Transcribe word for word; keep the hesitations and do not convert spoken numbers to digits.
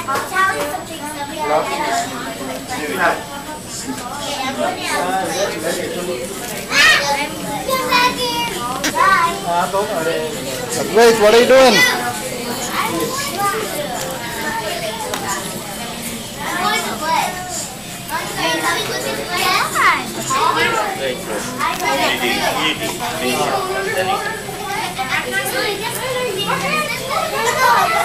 I'll tell you something. Grace, what are you doing? Yeah.